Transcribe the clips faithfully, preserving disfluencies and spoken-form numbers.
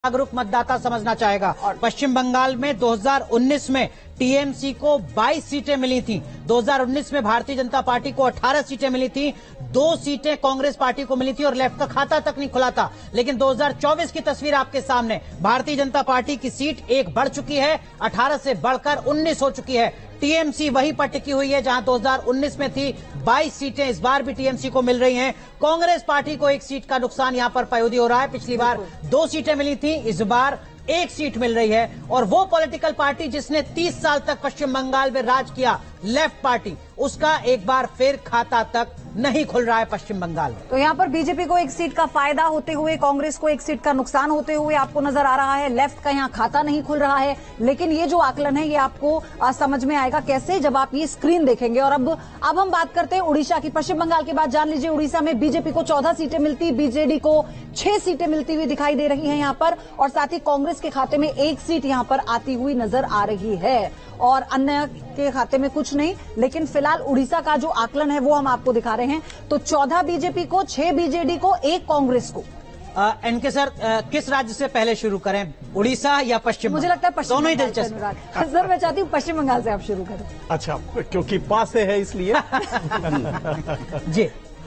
जागरूक मतदाता समझना चाहेगा। और पश्चिम बंगाल में दो हज़ार उन्नीस में टीएमसी को बाईस सीटें मिली थी। दो हज़ार उन्नीस में भारतीय जनता पार्टी को अठारह सीटें मिली थी। दो सीटें कांग्रेस पार्टी को मिली थी और लेफ्ट का खाता तक नहीं खुला था। लेकिन दो हज़ार चौबीस की तस्वीर आपके सामने, भारतीय जनता पार्टी की सीट एक बढ़ चुकी है, अठारह से बढ़कर उन्नीस हो चुकी है। टीएमसी वहीं पर टिकी हुई है जहां दो हज़ार उन्नीस में थी। बाईस सीटें इस बार भी टीएमसी को मिल रही हैं। कांग्रेस पार्टी को एक सीट का नुकसान यहां पर पयोदी हो रहा है। पिछली बार दो सीटें मिली थी, इस बार एक सीट मिल रही है। और वो पॉलिटिकल पार्टी जिसने तीस साल तक पश्चिम बंगाल में राज किया, लेफ्ट पार्टी, उसका एक बार फिर खाता तक नहीं खुल रहा है पश्चिम बंगाल में। तो यहाँ पर बीजेपी को एक सीट का फायदा होते हुए, कांग्रेस को एक सीट का नुकसान होते हुए आपको नजर आ रहा है। लेफ्ट का यहाँ खाता नहीं खुल रहा है। लेकिन ये जो आकलन है ये आपको आ, समझ में आएगा कैसे, जब आप ये स्क्रीन देखेंगे। और अब अब हम बात करते हैं उड़ीसा की। पश्चिम बंगाल के बाद जान लीजिए उड़ीसा में बीजेपी को चौदह सीटें मिलती, बीजेडी को छह सीटें मिलती हुई दिखाई दे रही है यहाँ पर। और साथ ही कांग्रेस के खाते में एक सीट यहाँ पर आती हुई नजर आ रही है और अन्य के खाते में कुछ नहीं। लेकिन फिलहाल उड़ीसा का जो आकलन है वो हम आपको दिखा रहे हैं। तो चौदह बीजेपी को, छह बीजेडी को, एक कांग्रेस को। एनके सर, आ, किस राज्य से पहले शुरू करें, उड़ीसा या पश्चिम? मुझे लगता है पश्चिम, दोनों ही दिलचस्प। सर मैं चाहती हूँ पश्चिम बंगाल से आप शुरू करें। अच्छा, क्योंकि पास से है इसलिए। जी,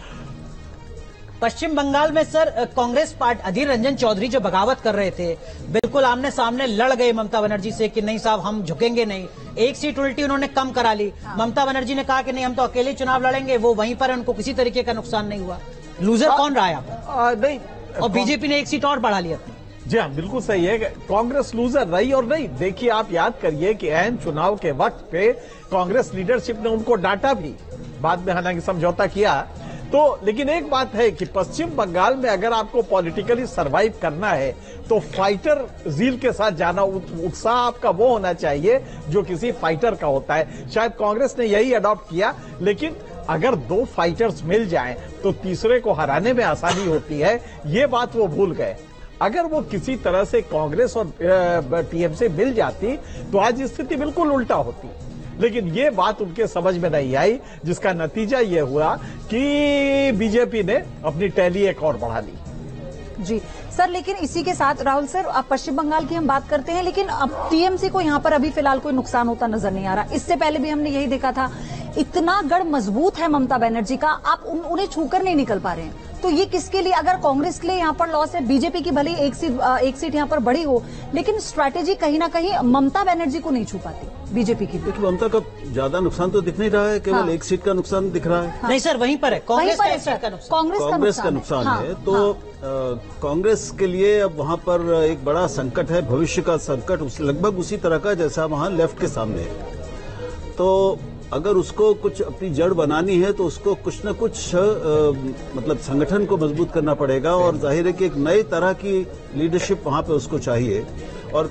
पश्चिम बंगाल में सर कांग्रेस पार्टी, अधीर रंजन चौधरी जो बगावत कर रहे थे, बिल्कुल आमने सामने लड़ गए ममता बनर्जी से कि नहीं साहब हम झुकेंगे नहीं। एक सीट उल्टी उन्होंने कम करा ली। हाँ। ममता बनर्जी ने कहा कि नहीं हम तो अकेले चुनाव लड़ेंगे, वो वहीं पर उनको किसी तरीके का नुकसान नहीं हुआ। लूजर आ, कौन रहा है यहाँ? नहीं, और बीजेपी ने एक सीट और बढ़ा ली अपनी। जी हाँ, बिल्कुल सही है। कांग्रेस लूजर रही और नहीं। देखिए, आप याद करिए कि अहम चुनाव के वक्त पे कांग्रेस लीडरशिप ने उनको डांटा भी, बाद में हालांकि समझौता किया। तो लेकिन एक बात है कि पश्चिम बंगाल में अगर आपको पॉलिटिकली सरवाइव करना है तो फाइटर जील के साथ जाना, उत्साह आपका वो होना चाहिए जो किसी फाइटर का होता है। शायद कांग्रेस ने यही अडॉप्ट किया। लेकिन अगर दो फाइटर्स मिल जाएं तो तीसरे को हराने में आसानी होती है, ये बात वो भूल गए। अगर वो किसी तरह से कांग्रेस और टीएमसी मिल जाती तो आज स्थिति बिल्कुल उल्टा होती। लेकिन ये बात उनके समझ में नहीं आई, जिसका नतीजा ये हुआ कि बीजेपी ने अपनी टैली एक और बढ़ा ली। जी सर, लेकिन इसी के साथ राहुल सर, अब पश्चिम बंगाल की हम बात करते हैं, लेकिन अब टीएमसी को यहाँ पर अभी फिलहाल कोई नुकसान होता नजर नहीं आ रहा। इससे पहले भी हमने यही देखा था। इतना गढ़ मजबूत है ममता बनर्जी का, आप उन, उन्हें छूकर नहीं निकल पा रहे हैं। तो ये किसके लिए? अगर कांग्रेस के लिए यहाँ पर लॉस है, बीजेपी की भले एक सीट एक सीट यहाँ पर बढ़ी हो, लेकिन स्ट्रैटेजी कहीं ना कहीं ममता बनर्जी को नहीं छू पाती बीजेपी की। देखिए, ममता का ज्यादा नुकसान तो दिख नहीं रहा है, केवल हाँ। एक सीट का नुकसान दिख रहा है। हाँ। नहीं सर, वहीं पर है कांग्रेस का नुकसान। कांग्रेस का नुकसान है। तो कांग्रेस के लिए अब वहां पर एक बड़ा संकट है, भविष्य का संकट, लगभग उसी तरह का जैसा वहां लेफ्ट के सामने है। तो अगर उसको कुछ अपनी जड़ बनानी है तो उसको कुछ न कुछ आ, मतलब संगठन को मजबूत करना पड़ेगा। और जाहिर है कि एक नई तरह की लीडरशिप वहां पे उसको चाहिए। और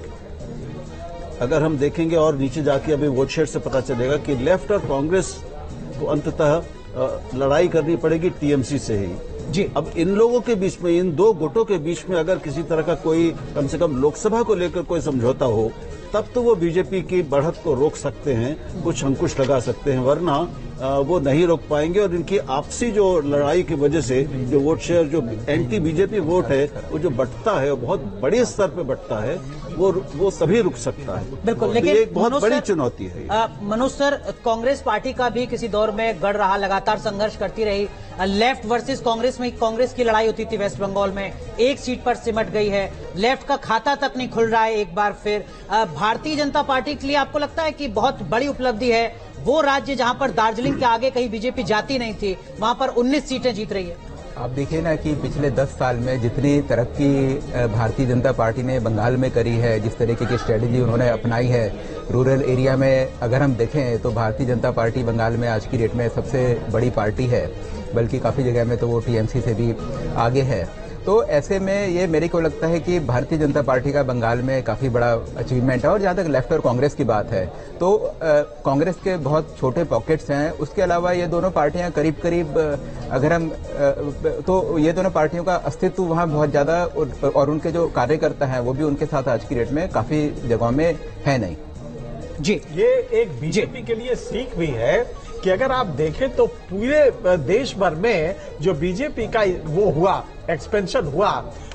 अगर हम देखेंगे और नीचे जाके अभी वोट शेयर से पता चलेगा कि लेफ्ट और कांग्रेस को अंततः लड़ाई करनी पड़ेगी टीएमसी से ही। जी, अब इन लोगों के बीच में, इन दो गुटों के बीच में अगर किसी तरह का कोई कम से कम लोकसभा को लेकर कोई समझौता हो, तब तो वो बीजेपी की बढ़त को रोक सकते हैं, कुछ अंकुश लगा सकते हैं, वरना वो नहीं रोक पाएंगे। और इनकी आपसी जो लड़ाई की वजह से जो वोट शेयर, जो एंटी बीजेपी वोट है, वो जो बढ़ता है, वो बहुत बड़े स्तर पे बढ़ता है, वो वो तभी रुक सकता है। बिल्कुल, तो लेकिन ये एक बहुत बड़ी चुनौती है। मनोज सर, कांग्रेस पार्टी का भी किसी दौर में गढ़ रहा, लगातार संघर्ष करती रही। लेफ्ट वर्सेस कांग्रेस में कांग्रेस की लड़ाई होती थी वेस्ट बंगाल में, एक सीट पर सिमट गई है। लेफ्ट का खाता तक नहीं खुल रहा है एक बार फिर। भारतीय जनता पार्टी के लिए आपको लगता है कि बहुत बड़ी उपलब्धि है वो राज्य जहां पर दार्जिलिंग के आगे कहीं बीजेपी जाती नहीं थी, वहां पर उन्नीस सीटें जीत रही है? आप देखिए ना कि पिछले दस साल में जितनी तरक्की भारतीय जनता पार्टी ने बंगाल में करी है, जिस तरीके की स्ट्रेटेजी उन्होंने अपनाई है रूरल एरिया में, अगर हम देखें तो भारतीय जनता पार्टी बंगाल में आज की डेट में सबसे बड़ी पार्टी है, बल्कि काफी जगह में तो वो टीएमसी से भी आगे है। तो ऐसे में ये मेरे को लगता है कि भारतीय जनता पार्टी का बंगाल में काफी बड़ा अचीवमेंट है। और जहां तक लेफ्ट और कांग्रेस की बात है तो कांग्रेस के बहुत छोटे पॉकेट्स हैं, उसके अलावा ये दोनों पार्टियां करीब करीब, अगर हम तो ये दोनों पार्टियों का अस्तित्व वहां बहुत ज्यादा, और उनके जो कार्यकर्ता हैं वो भी उनके साथ आज की डेट में काफी जगहों में है नहीं। जी, ये एक बीजेपी के लिए सीख भी है कि अगर आप देखें तो पूरे देश भर में जो बीजेपी का वो हुआ, एक्सपेंशन हुआ,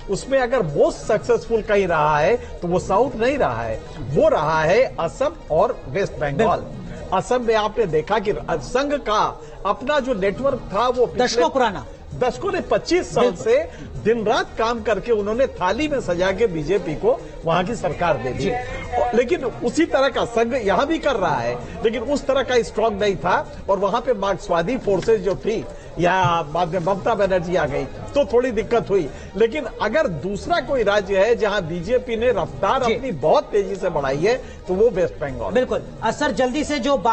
उसमें अगर मोस्ट सक्सेसफुल कहीं रहा है तो वो साउथ नहीं रहा है, वो रहा है असम और वेस्ट बंगाल। असम में आपने देखा कि संघ का अपना जो नेटवर्क था वो दशकों पुराना, दशकों ने पच्चीस साल से दिन रात काम करके उन्होंने थाली में सजा के बीजेपी को वहां की सरकार दे दी। लेकिन उसी तरह का संघ यहां भी कर रहा है, लेकिन उस तरह का स्ट्रांग नहीं था। और वहां पे मार्क्सवादी फोर्सेज जो थी, या बाद में ममता बनर्जी आ गई तो थोड़ी दिक्कत हुई। लेकिन अगर दूसरा कोई राज्य है जहां बीजेपी ने रफ्तार अपनी बहुत तेजी से बढ़ाई है तो वो वेस्ट बंगाल। बिल्कुल। सर जल्दी से जो